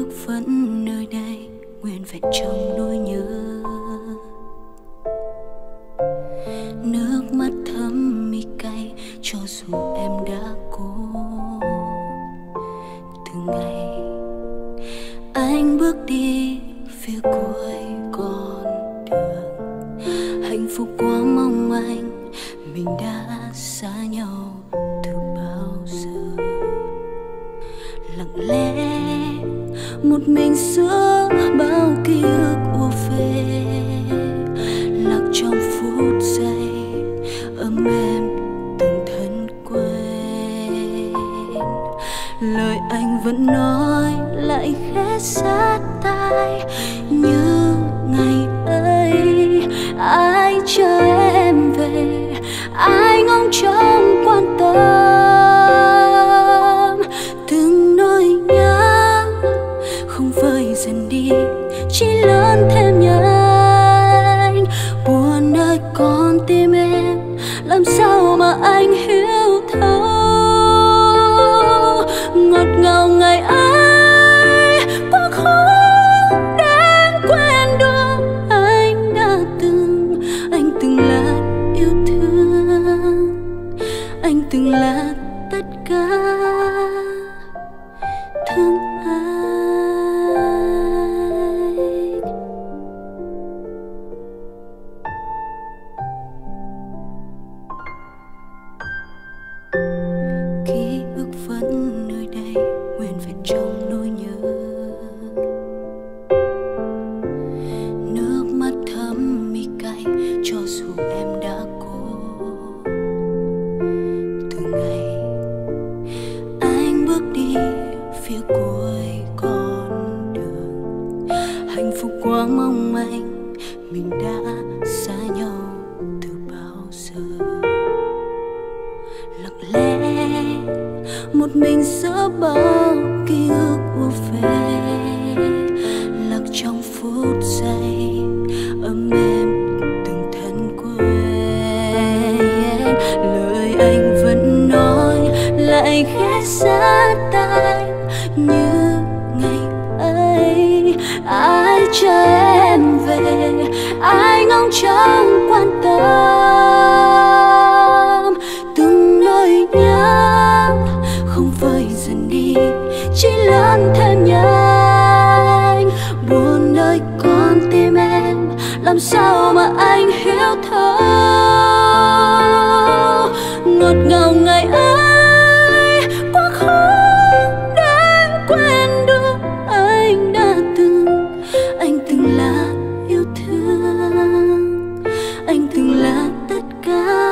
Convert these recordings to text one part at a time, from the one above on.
vẫn nơi đây nguyên vẹn trong nỗi nhớ. Nước mắt thấm mi cay cho dù em đã cố. Từ ngày anh bước đi phía cuối con đường, hạnh phúc quá mong manh, mình đã xa nhau từ bao giờ. Lặng lẽ một mình giữa bao ký ức ùa về, lạc trong phút giây ấm êm từng thân quen. Lời anh vẫn nói lại khẽ sát tai như ngày ấy. Ai chờ em về, ai ngóng trông quan tâm. Từng nỗi nhớ không vơi dần đi, chỉ lớn thêm nhanh. Buồn nơi con tim em, làm sao mà anh hiểu thấu. Ngọt ngào ngày ấy quá khó đến quên được. Anh đã từng, anh từng là yêu thương, anh từng là tất cả thương anh. Ký ức vẫn nơi đây nguyên vẹn trong nỗi nhớ. Nước mắt thấm mi cay cho dù em đã cố. Từ ngày anh bước đi phía cuối con đường, hạnh phúc quá mong manh, mình đã xa nhau từ bao giờ. Lặng lẽ một mình giữa bao ký ức ùa về, lạc trong phút giây ấm êm từng thân quen. Lời anh vẫn nói lại khẽ sát tai như ngày ấy. Ai chờ em về, ai ngóng trông quan tâm. Từng nỗi nhớ không vơi dần đi, chỉ lớn thêm nhanh. Buồn nơi con tim em, làm sao mà anh hiểu thấu. Ngọt ngào ngày ấy quá khó đến quên được. Anh đã từng, anh từng là yêu thương, anh từng là tất cả.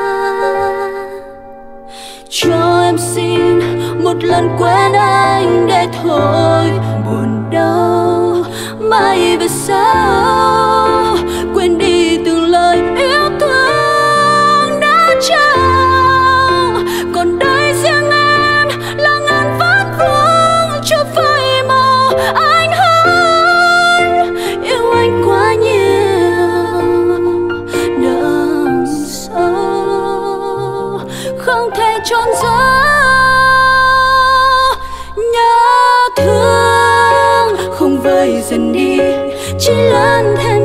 Cho em xin một lần quên anh để thôi buồn đau. Mãi về sau quên đi từng lời yêu thương đã trao. Còn đây riêng em là ngàn vết vương cho phai màu anh hơn. Yêu anh quá nhiều đậm sâu, không thể trốn giấu. Nhớ thương không vơi dần đi, chỉ lớn thêm